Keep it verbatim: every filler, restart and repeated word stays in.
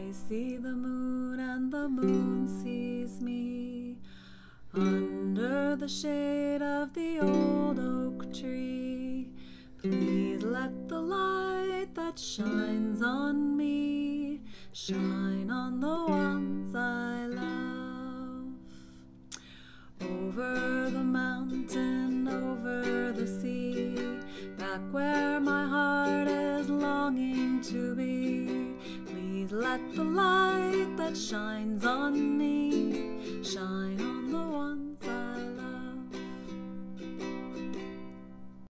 I see the moon and the moon sees me under the shade of the old oak tree. Please let the light that shines on me shine on the ones I love. Over the mountain, over the sea, back where my heart is longing to be. Please let the light that shines on me shine on the ones